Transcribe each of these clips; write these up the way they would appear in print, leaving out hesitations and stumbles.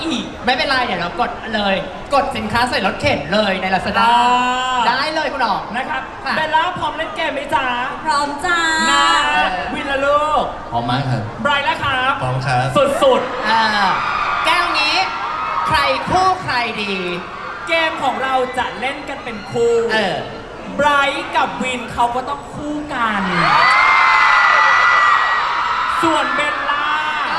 อีกไม่เป็นไรเดี๋ยวเรากดเลยกดสินค้าใส่รถเข็นเลยใน Lazada ได้เลยคุณอ๋องนะครับเบลล่าพร้อมเล่นเกมไหมจ๊ะพร้อมจ้านะวินละลูกพร้อมมากครับไบรท์แล้วครับพร้อมครับสุดแก้วนี้ใครคู่ใครดีเกมของเราจะเล่นกันเป็นคู่ไบรท์กับวินเขาก็ต้องคู่กันส่วนเบลล่า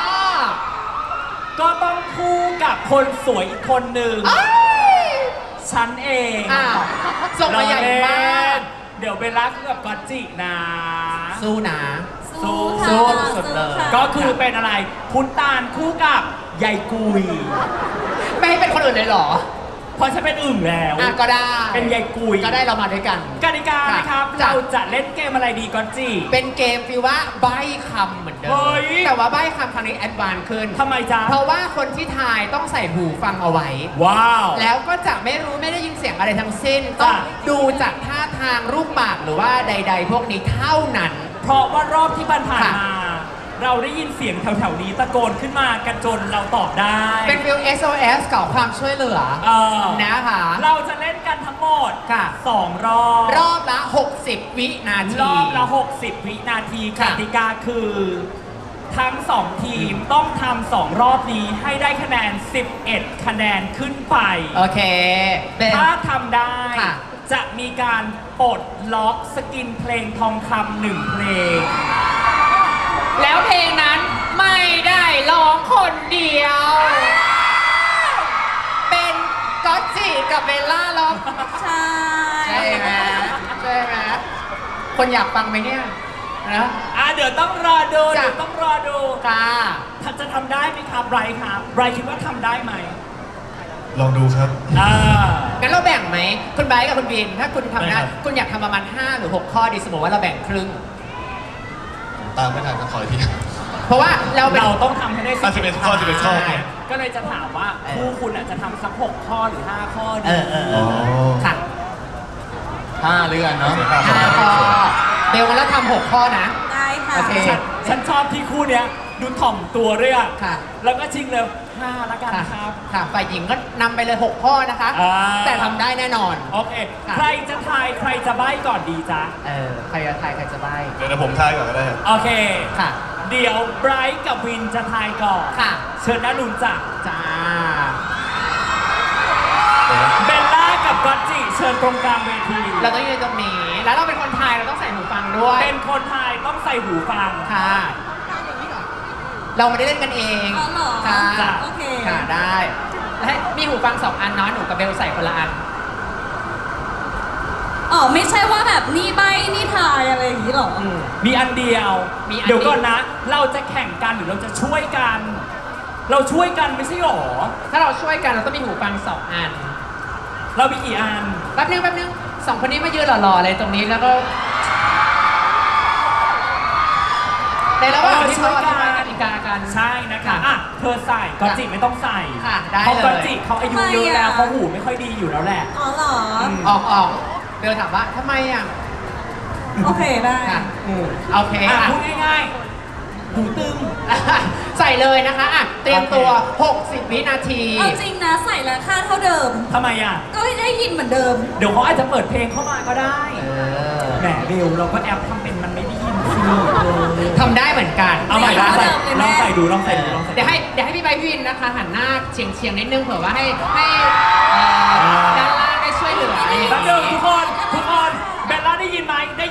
ก็ต้องคู่กับคนสวยอีกคนหนึ่งฉันเองส่งมาใหญ่มากเดี๋ยวเบลล่าคู่กับก๊อตจินะสู้นะสู้สุดเลยก็คือเป็นอะไรพุทธานคู่กับยายกุยไม่ให้เป็นคนอื่นเลยเหรอพอฉันเป็นอึ่งแล้วก็ได้เป็นยายกุยก็ได้เรามาด้วยกันกติกานะครับเราจะเล่นเกมอะไรดีก่อนจีเป็นเกมฟีลว่าใบ้คำเหมือนเดิมแต่ว่าใบ้คำครั้งนี้แอดวานซ์ขึ้นทำไมจ๊ะเพราะว่าคนที่ทายต้องใส่หูฟังเอาไว้ว้าวแล้วก็จะไม่ได้ยินเสียงอะไรทั้งสิ้นต้องดูจากท่าทางรูปปากหรือว่าใดๆพวกนี้เท่านั้นเพราะว่ารอบที่ผ่านมาเราได้ยินเสียงแถวๆนี้ตะโกนขึ้นมากันจนเราตอบได้เป็นฟิล SOS ก่อความช่วยเหลือนะคะเราจะเล่นกันทั้งหมด2รอบละ60วินาทีรอบละ60วินาทีกติกาคือทั้ง2ทีมต้องทำ2รอบนี้ให้ได้คะแนน11คะแนนขึ้นไปโอเคถ้าทำได้จะมีการปลดล็อกสกินเพลงทองคำ1เพลงแล้วเพลงนั้นไม่ได้ร้องคนเดียวเป็นก๊อตจิกับเบลล่าร้องใช่ไหมคนอยากฟังไหมเนี่ยนะเดี๋ยวต้องรอดูค่ะจะทำได้ไหมครับไบรท์ครับไบรท์คิดว่าทำได้ไหมลองดูครับงั้นเราแบ่งไหมคุณไบรท์กับคุณบินถ้าคุณทำได้คุณอยากทำประมาณ5หรือ6ข้อดีสมมติว่าเราแบ่งครึ่งตามไม่ทันก็ขออีกทีเพราะว่าเราต้องทำให้ได้ 11ข้อก็เลยจะถามว่าคู่คุณจะทำสัก6ข้อหรือ5ข้อดีค่ะ 5เรื่องเนาะ 5ข้อเดี๋ยวกันแล้วทำ6ข้อนะได้ค่ะโอเคฉันชอบที่คู่เนี้ยดูถ่อมตัวเรื่องแล้วก็ชิงเลย5แล้วกันครับค่ะฝ่ายหญิงก็นำไปเลย6ข้อนะคะแต่ทำได้แน่นอนโอเคใครจะทายใครจะใบ้ก่อนดีจ๊ะใครจะทายใครจะใบ้เดี๋ยวผมทายก่อนก็ได้โอเคค่ะเดี๋ยวไบรท์กับวินจะทายก่อนค่ะเชิญด้านนู้นจ้ะเบลล่ากับก๊อตจิเชิญตรงกลางเวทีเราต้องยืนตรงนี้แล้วเราเป็นคนทายเราต้องใส่หูฟังด้วยเป็นคนทายต้องใส่หูฟังค่ะเราไม่ได้เล่นกันเองค่ะโอเคค่ะได้และมีหูฟัง2อันเนาะหนูกับเบลใส่คนละอันไม่ใช่ว่าแบบนี่ใบนี่ทายอะไรอย่างนี้หรอมีอันเดียวเดี๋ยวก่อนนะเราจะแข่งกันหรือเราจะช่วยกันเราช่วยกันไม่ใช่หรอถ้าเราช่วยกันเราต้องมีหูฟัง2อันเรามีกี่อันแป๊บนึง2คนนี้มายืนหล่อๆเลยตรงนี้แล้วก็ในระหว่างที่เขาทำกติกากันใช่นะคะเธอใส่ก๊อตจิไม่ต้องใส่เพราะก๊อตจิเขาอายุเยอะแล้วเขาหูไม่ค่อยดีอยู่แล้วแหละเหรอออกเบลถามว่าทำไมโอเคได้โอเคพูดง่ายๆหูตึงใส่เลยนะคะเตรียมตัว60วินาทีเอาจริงนะใส่แล้วค่าเท่าเดิมทำไมก็ได้ยินเหมือนเดิมเดี๋ยวเขาอาจจะเปิดเพลงเข้ามาก็ได้แหมเบลเราก็แอบทำเป็นมันไม่ได้ยินทำได้เหมืมือนกันเอาใหม่ลองใส่ดูเดี๋ยวให้พี่ใบวินนะคะหันหน้าเฉียงนิดนึงเผื่อว่าให้ด้านล่างได้ช่วยเหลือแล้วเดิมทุกคนเบลล่าได้ยินไหม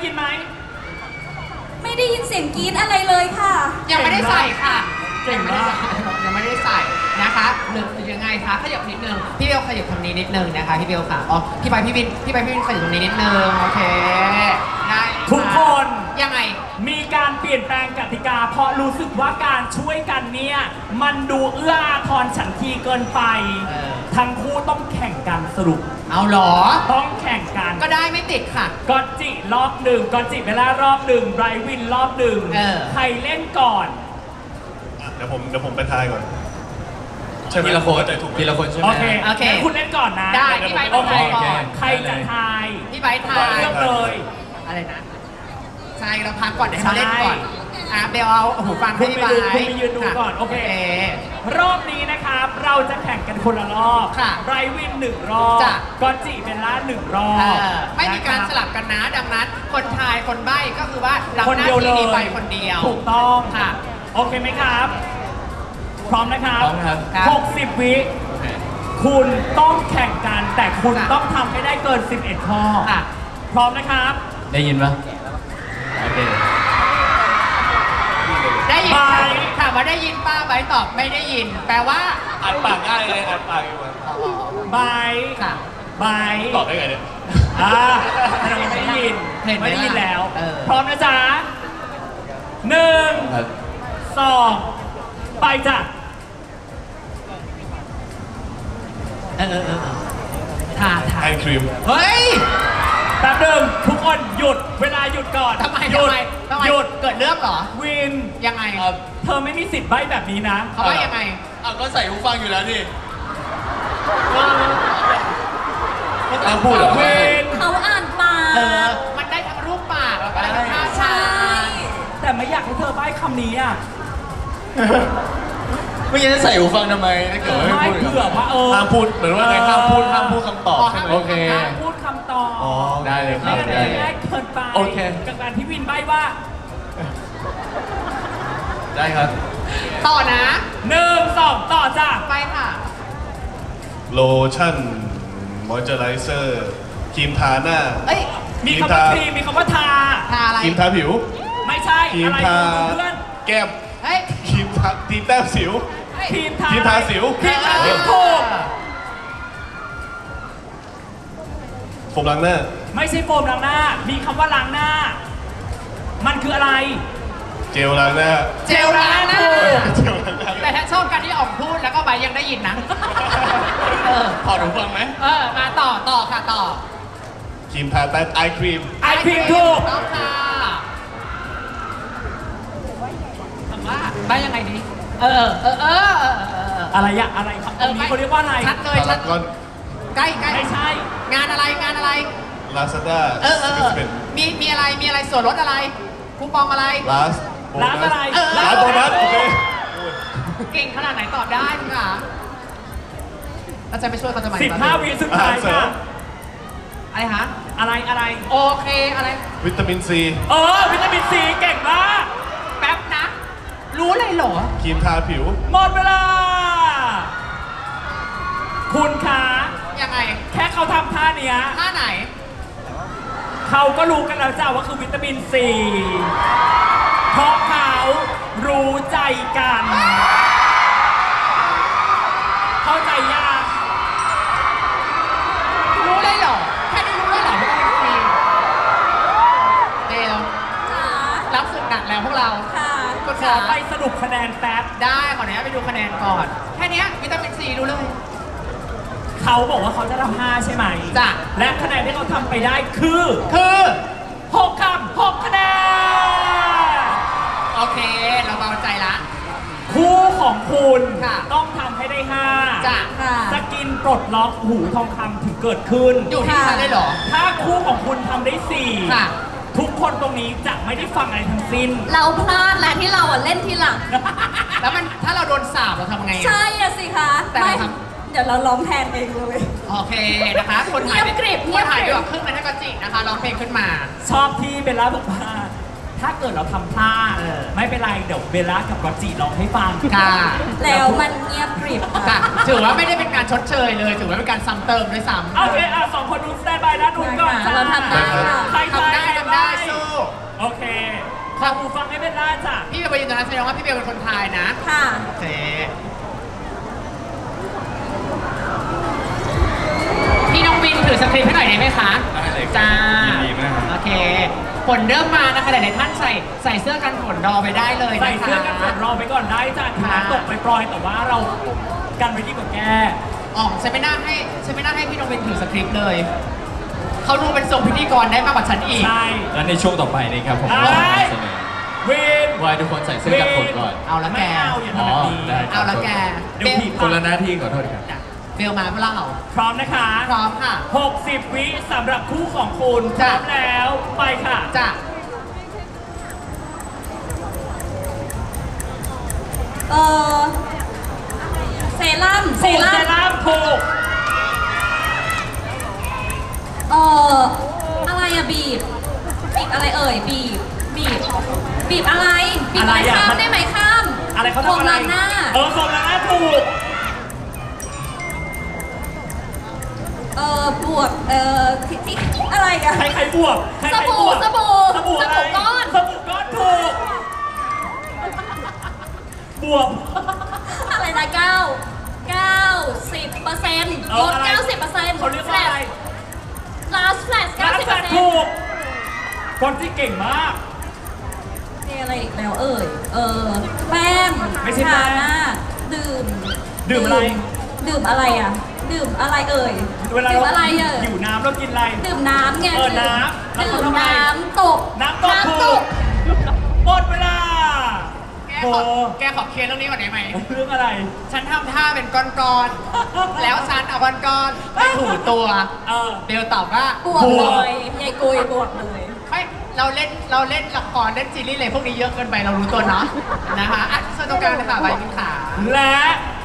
ไม่ได้ยินเสียงกรี๊ดอะไรเลยค่ะยังไม่ได้ใส่ค่ะยังไม่ได้ใส่นะคะหรือยังไงคะขยับนิดนึงพี่เบลขยับตรงนี้นิดนึงนะคะพี่เบลค่ะอ๋อพี่ใบพี่วินขยับตรงนี้นิดนึงโอเคได้ทุกคนยังไงมีการเปลี่ยนแปลงกติกาเพราะรู้สึกว่าการช่วยกันเนี่ยมันดูเอื้ออาทรฉันทีเกินไปทั้งคู่ต้องแข่งกันสรุปเอาหรอต้องแข่งกันก็ได้ไม่ติดค่ะก๊อตจิรอบหนึ่งก๊อตจิเวลารอบหนึ่งไบรท์วินรอบหนึ่งใครเล่นก่อนเดี๋ยวผมไปทายก่อนใช่ไหมละคนทีละคนใช่ไหมโอเคคุณเล่นก่อนนะได้พี่ไบร์ททายก่อนใครจะทายพี่ไบร์ททายเลือกเลยอะไรนะใช่เราพักก่อนเดี๋ยวเขาเล่นก่อนเบลเอาหูฟังให้พี่ไบร์ทคุณไปยืนดูก่อนโอเค รอบนี้นะครับ เราจะแข่งกันคนละรอบค่ะไบรท์วิน1 รอบจ้ะกอนจิเบลล่า1 รอบไม่มีการสลับกันนะดังนั้น คนทายคนใบ้ก็คือว่ารับคนหน้าเดียวเลที่ยนี้ไปคนเดียวถูกต้องค่ะโอเคไหมครับ พร้อมนะครับพร้อมครับครับ 60 วิคุณต้องแข่งกัน แต่คุณค่ะต้องทำให้ได้เกิน 11 ข้อค่ะพร้อมนะครับได้ยินปะโอเคได้ยินไบค่ะร์ทถามว่าได้ยินป้าไบร์ทตอบไม่ได้ยิน แปลว่าอ่านปากง่ายเลยอ่านปากอยู่ไบร์ทค่ะไบร์ทตอบได้ไงเนี่ยเราไม่ได้ยินเห็นไหมไม่ได้ยินแล้วเออพร้อมนะจ๊ะ1 ครับ 2 ไปจ้ะทาไอครีมเฮ้ยแป๊บหนึงทุกคนหยุดเวลาหยุดก่อนทำไมหยุดทำไมหยุดเกิดเรื่องเหรอวินยังไงเธอไม่มีสิทธิ์ใบ้แบบนี้นะเขาว่ายังไงก็ใส่หูฟังอยู่แล้วนี่ห้ามพูดเหรอวินเขาอ่านปากมันได้ทั้งรูปปากแล้วก็ได้ทั้งท่าใช่ทางแต่ไม่อยากให้เธอใบ้คำนี้อ่ะไม่งั้นจะใส่หูฟังทำไมถ้าเกิดว่าไม่ไม่พูดเผื่อว่าห้ามพูดเหมือนว่าไงห้ามพูดคำตอบใช่ไหมโอเคห้ามพูดคำตอบอ๋อได้เลยคไม่รับงั้นได้จะง่ายเกินไปโอเคกับการที่วินใบ้ว่าได้ครับต่อนะ 1 2 ต่อจ้ะไปค่ะโลชั่นมอยเจอไรเซอร์ครีมทาหน้าเอ้ยมีคำว่าครีมมีคำว่าทาทาอะไรครีมทาผิวไม่ใช่ครีมอะไรทาดูเพื่อนแก้มเฮ้ยครีมทาตีแต้มสิวครีมทาครีมทาสิวครีมทาสิวถูกโฟมล้างหน้าไม่ใช่โฟมล้างหน้า มีคำว่าล้างหน้า มันคืออะไรเจลล้างหน้าเจลล้างหน้าเจลล้างหน้าแต่ถ้าชอบการที่ออกพูดแล้วก็ใบยังได้ยินนะถอดหูฟังไหมมาต่อค่ะต่อครีมทาใต้ไอครีมไอครีมถูกต้องค่ะถามว่าใบยังไงดีอะไรอะอะไรครับตรงนี้เขาเรียกว่าอะไรชัดเลยชัดก่อนใกล้ไม่ใช่งานอะไรลาซาด้ามีอะไรส่วนลดอะไรคูปองอะไรลาสร้านอะไรร้านโบนัสโอเคเก่งขนาดไหนตอบได้คุณค่ะเราจะไปช่วยเขาทำไม 15 วิสุดท้ายค่ะอะไรคะอะไรโอเคอะไรวิตามินซีวิตามินซีเก่งมากแป๊บนะ รู้เลยเหรอครีมทาผิวหมดเวลา คุณคะยังไงแค่เขาทำท่าเนี้ยท่าไหนเขาก็รู้กันแล้วจ้าว่าคือวิตามินซี เพราะเขารู้ใจกัน เข้าใจยากรู้เลยเหรอ แค่นี้รู้เลยเหรอว่าเป็นฟรีเดลจ๋ารับสึกหนักแล้วพวกเราค่ะคุณขอขาไปสรุปคะแนนแป๊บได้ขออนุญาตไปดูคะแนนก่อน แค่เนี้ยวิตามินซีรู้เลยเขาบอกว่าเขาจะทำ5ใช่ไหมจ้ะและคะแนนที่เขาทำไปได้คือคือ 6 คำ 6 คะแนนโอเค เราเบาใจละคู่ของคุณค่ะต้องทำให้ได้5 จ้ะค่ะสกินปลดล็อกหูทองคำถึงเกิดขึ้นอยู่ที่ฉันได้เหรอถ้าคู่ของคุณทำได้ค่ะ 4 ทุกคนตรงนี้จะไม่ได้ฟังอะไรทั้งสิ้นเราพลาดและที่เราอ่ะเล่นทีหลังแล้วมันถ้าเราโดนสาบเราทำไงอะใช่อะสิคะแต่เราทำเดี๋ยวเราร้องแทนเองเลยโอเคนะคะ คนถ่ายเงียบกริบคนถ่ายเงีไปยบกริบกว่าครึ่งเลยถ้าก็จริงนะคะร้องเพลงขึ้นมาชอบที่เบลล่าบอกว่า ถ้าเกิดเราทำพลาดเออไม่เป็นไร เดี๋ยวเบลล่ากับกอตจิร้องให้ฟังค่ะแล้วมันเงียบกริบค่ะถือว่าไม่ได้เป็นการชดเชยเลย ถือว่าเป็นการซ้ำเติมด้วยซ้ำโอเคสองคนดูสแตนบายนะดูก่อนจ้าเราทำได้ค่ะใครทำได้ทำได้สู้โอเคขอหูฟังให้เบลล่าจ้ะพี่เบลไปยืนตรงนั้นแสดงว่าพี่เบลเป็นคนทายนะค่ะโอเค พี่น้องวินถือสคริปต์ให้หน่อยได้ไหมคะได้เลยครับจ้ายินดีมากครับโอเค ฝนเริ่มมานะคะหลายๆท่านใส่เสื้อกันฝนรอไปได้เลยนะคะใส่เสื้อกันฝนรอไปก่อนได้จ้ะถึงน้ำตกไปปลอยแต่ว่าเรากันไว้ดีกว่าแกอ๋อฉันไม่น่าให้พี่น้องวินถือสคริปต์เลย เขาดูเป็นทรงพิธีกรได้มากกว่าฉันอีกใช่แล้วในช่วงต่อไปนี้ครับผมไอ้ก็นำเสนอวินวายทุกคนใส่เสื้อกันฝนก่อนเอาละแกไม่เอาอย่าทำแบบนี้อ๋อได้เอาละแกเดี๋ยวผิดคนละหน้าที่ขอโทษครับเบลมาเพื่อเราพร้อมนะคะพร้อมค่ะ 60 วิสำหรับคู่ของคุณพร้จ้ะอมแล้วไปค่ะจ้ะเออเซรั่มเซรั่มถูกอะไรอะบีบอะไรเอ่ยบีบอะไรข้ามได้ไหมข้ามอะไรเขาทำอะไรโฟมล้างหน้าโฟมล้างหน้าถูกบวกที่อะไรอะใครบวกใครสบู่บวกสบู่สบู่อะไรสบู่ก้อนสบู่ก้อนถูกบวกอะไรนะ90%ลด 90% เขาเรียกว่าอะไร last flash ร้านแฟนถูกคนที่เก่งมากมีอะไรอีกแล้วแป้งไม่ใช่แป้งทาหน้าดื่มอะไรดื่มอะไรอ่ะดื่มอะไรเอ่ยเวลาดื่มเราอะไรหิวน้ำเรากินอะไรดื่มน้ำไงน้ำแล้วดื่เขามทำไมน้ำตกน้ำตกถูกหมดเวลาแกขอเคลียร์เรื่องนี้ก่อนได้ไหมเรื่องอะไรฉันทำท่าเป็นก้อนๆ แล้วฉันเอาก้อนๆไปถูตัว เบลตอบว่าบวกเลยยายกุยบวกเลยไม่เราเล่นละครเล่นซีรีส์อะไรพวกนี้เยอะเกินไปเรารู้ตัวเนาะนะคะอ่ะส่วนตรงกลางนะคะใบพิมพ์ขาและ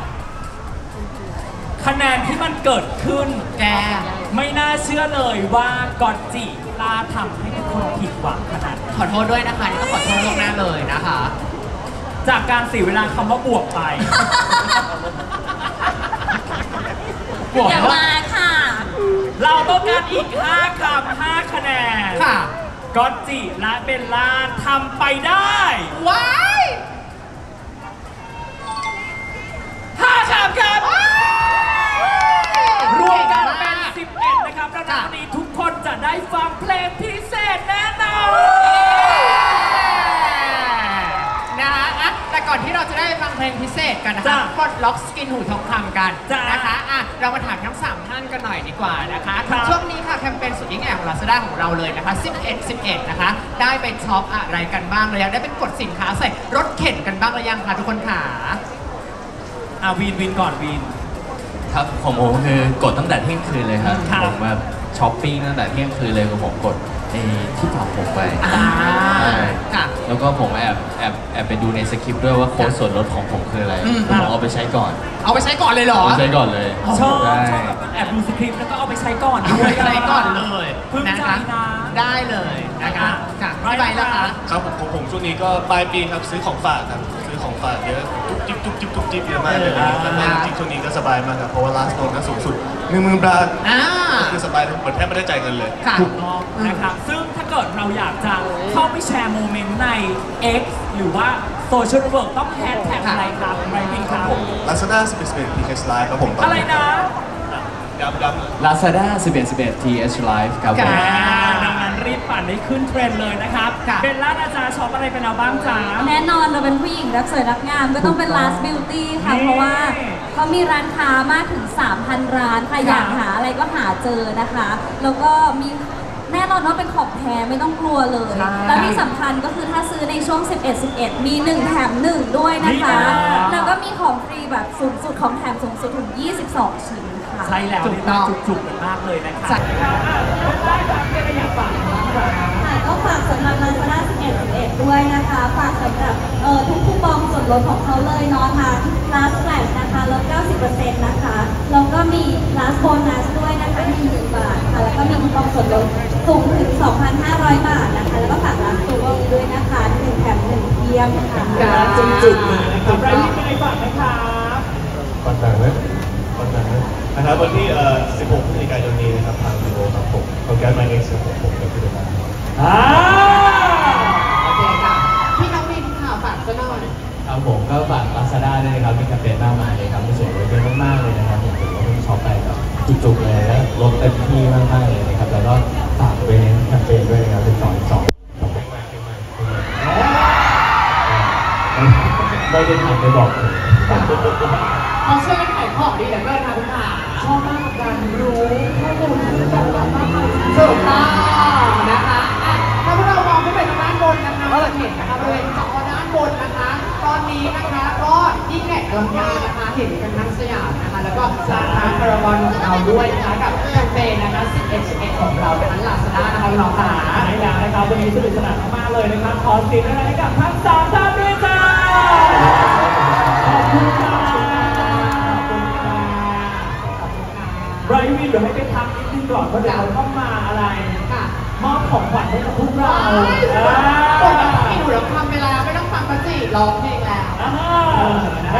คะแนนที่มันเกิดขึ้นแกไม่น่าเชื่อเลยว่ากอตจิกล้าทำให้ทุกคนผิดหวังขนาดนี้ขอโทษด้วยนะคะนี่ต้องขอโทษล่วงหน้าเลยนะคะจากการเสียเวลาคำว่าบวกไปอย่ามาค่ะเราต้องการอีก 5 คำ 5 คะแนนค่ะกอตจิและเบลล่าทำไปได้ว้าย 5 คำครับ รวมกันเป็น 11 นะครับแล้วในวันนี้ทุกคนจะได้ฟังเพลงพิเศษแน่นอนนะคะอ่ะแต่ก่อนที่เราจะได้ฟังเพลงพิเศษกันนะคะปลดล็อกสกินหูทองคำกันนะคะอ่ะเรามาถามทั้ง 3 ท่านกันหน่อยดีกว่านะคะช่วงนี้ค่ะแคมเปญสุดยิ่งใหญ่ของ Lazada ของเราเลยนะคะ11นะคะได้ไปช็อปอะไรกันบ้างหรือยังได้เป็นกดสินค้าใส่รถเข็นกันบ้างหรือยังคะทุกคนค่ะวินก่อนวินครับของผมคือกดตั้งแต่เที่ยงคืนเลยครับครับผมแบบช้อปปิ้งตั้งแต่เที่ยงคืนเลยคือผมกดที่ต่อผมไป ใช่ค่ะแล้วก็ผมแอบไปดูในสคริปต์ด้วยว่าโค้ดส่วนลดของผมคืออะไร ผมเอาไปใช้ก่อนเอาไปใช้ก่อนเลยเหรอเอาไปใช้ก่อนเลยชอบใช่แอบดูสคริปต์แล้วก็เอาไปใช้ก่อนเอาด้วไปยใช้ก่อนเลยพึ่งนะใจคะนะได้เลยนะคะค่ะพี่ใบแล้วคะครับผมช่วงนี้ก็ปลายปีครับซื้อของฝากครับซื้อของฝากเยอะจุ๊บจิ๊บเยอะมากเลยแล้วก็จริงๆช่วงนี้ก็สบายมากครับเพราะว่า last loan ก็สูงสุด10,000 บาท คือสบายเหมือนแทบไม่ได้จ่ายเงินเลยค่ะถูกต้องนะครับ ซึ่งถ้าเกิดเราอยากจะเข้าไปแชร์โมเมนต์ใน X หรือว่าโซเชียลเวิร์กต้องแฮชแท็กอะไรครับไรบินครับผม Lazada 11 PH Live ครับผมตอนอะไรนี้นะย้ำ Lazada 11 TH Live ครับผมดังนั้นรีบปั่นได้ขึ้นเทรนด์เลยนะครับค่ะเบลล่าอาจารย์ช็อปอะไรเป็นเอาบ้างจ๊ะแน่นอนเราเป็นผู้หญิงรักสวยรักงามก็ต้องเป็น last beauty ค่ะนี่เพราะว่าเขามีร้านค้ามากถึง 3,000 ร้านค่ะอยากหาอะไรก็หาเจอนะคะ แล้วก็มีแน่นอนว่าเป็นของแท้ไม่ต้องกลัวเลยใช่แล้วที่สำคัญก็คือถ้าซื้อในช่วง 11 มี 1 แถม 1 ด้วยนะคะนี่นะแล้วก็มีของฟรีแบบสูงสุดของแถมสูงสุดถึง 22 ชิ้นค่ะใช่แล้วถูกต้องจุกๆกันมากเลยนะครับใช่ได้ครับเบลล่าอยากฝากบ้างจ๊ะค่ะก็ฝากสำหรับ Lazada 11 ด้วยนะคะ ฝากสำหรับทุกคูปองส่วนลดของเขาเลยเนาะทั้ง Last Flash นะคะลด 90% นะคะ แล้วก็มี Last Bonus ด้วยนะคะ10,000 บาทค่ะ แล้วก็มีคูปองส่วนลดสูงถึง 2,500 บาทนะคะ แล้วก็ฝากร้านตัวนี้ด้วยนะคะ1แถม1เยี่ยมค่ะจุกๆเลยนะครับไรบินเป็นไงฝากไหมครับก่อนหน้านั้นนะครับวันที่16 พฤศจิกายนนี้นะครับทางวิโอครับผมโปรแกรม My Next ของผมกับพี่เดนัทโอเคค่ะ พี่น้องบินค่ะฝากซะหน่อยครับผมก็ฝาก Lazada ด้วยนะครับมีแคมเปญมากมายเลยครับมีส่วนลดเยอะมากๆเลยนะครับผมถือว่าเพิ่งช็อปไปแบบจุกๆเลยแล้วลดเต็มที่มากๆเลยนะครับแล้วก็ฝากไปในแคมเปญด้วยนะครับเป็น2ไม่ได้ทำไปบอกเลยเขาช่วยกันขายของดีเหลือเกินค่ะคุณขาชอบมากกับการรู้ข้อมูลที่จะทำมากถูกต้องนะคะอ่ะถ้าพวกเรามองขึ้นไปทางด้านบนนะคะเราจะเห็นนะคะบริเวณจอด้านบนนะคะ ตอนนี้นะคะก็ยิ่งใหญ่อลังการนะคะเห็นกันทั้งสยามนะคะ แล้วก็ร้านค้าพารากอนของเราด้วยนะคะกับแคมเปญนะคะ11ของเราเป็นร้าน Lazada นะคะน้องขาใช่แล้วนะครับวันนี้สนุกสนานมากๆเลยนะครับขอเสียงให้กับทั้ง3ท่านด้วยจ้ามาอะไรค่ะมอบของขวัญให้กับพวกเราปกติหนูเราทำไปแล้วไม่ต้องฟังพระจีร้องเพลงแล้วนะ